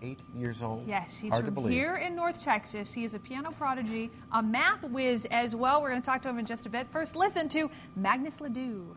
8 years old? Yes, he's Hard to from believe. here in North Texas. He is a piano prodigy, a math whiz as well. We're going to talk to him in just a bit. First, listen to Magnus LaDue.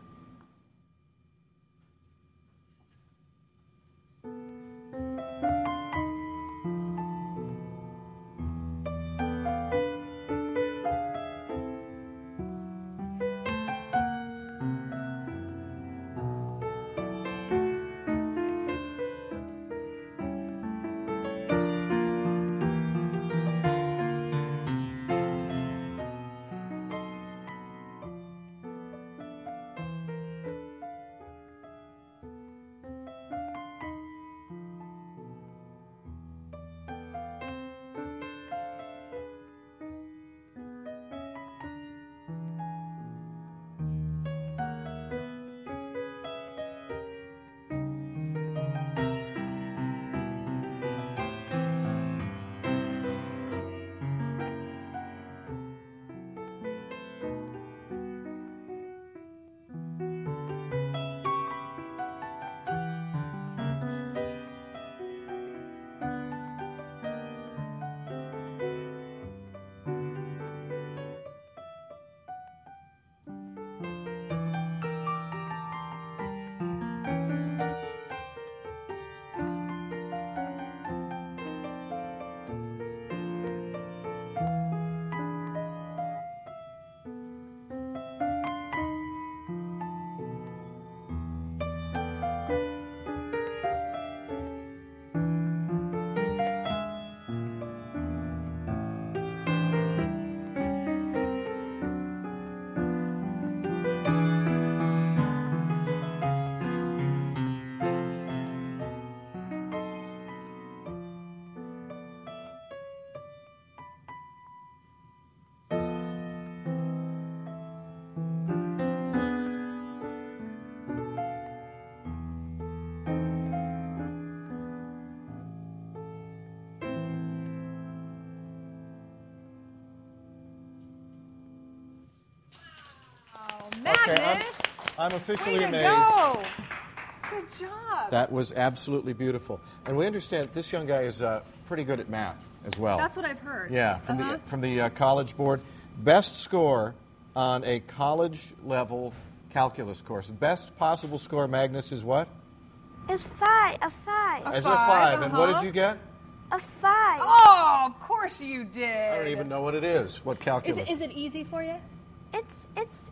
Magnus! Okay, I'm officially amazed. Go. Good job. That was absolutely beautiful. And we understand this young guy is pretty good at math as well. That's what I've heard. Yeah, from the College Board. Best score on a college-level calculus course. Best possible score, Magnus, is what? It's a 5. Is a 5. And what did you get? A 5. Oh, of course you did. I don't even know what it is. What calculus? Is it easy for you? It's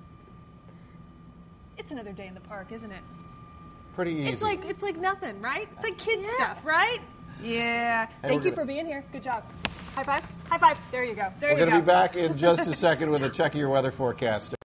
another day in the park, isn't it? Pretty easy. It's like nothing, right? It's like kid stuff, right? Yeah. Thank you for being here. Good job. High five. High five. There you go. We're going to be back in just a second with a check of your weather forecast.